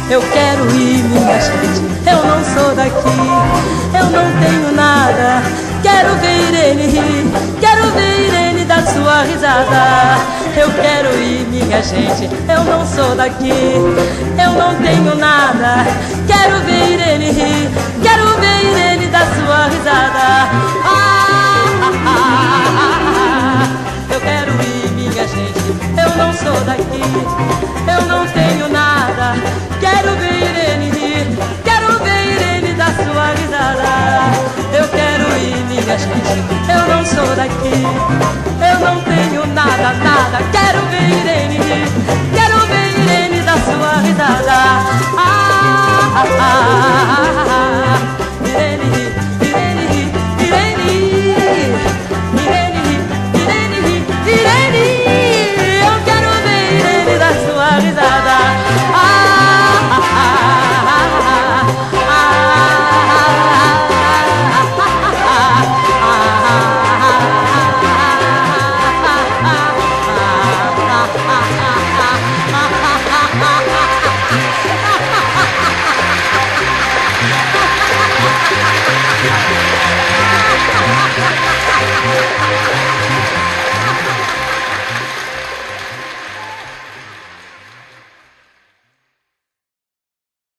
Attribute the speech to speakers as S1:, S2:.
S1: Eu quero ir, minha gente, eu não sou daqui, eu não tenho nada. Quero ver Irene rir, quero ver Irene dar sua risada. Eu quero ir, minha gente, eu não sou daqui, eu não tenho nada. Quero ver Irene rir, quero ver Irene dar sua risada. Eu quero ir, minha gente, eu não sou daqui, eu não tenho nada. Quero ver Irene rir, quero ver Irene dar sua risada. Eu quero ir, minha gente, eu não sou daqui, eu não tenho nada, nada. Quero ver Irene rir,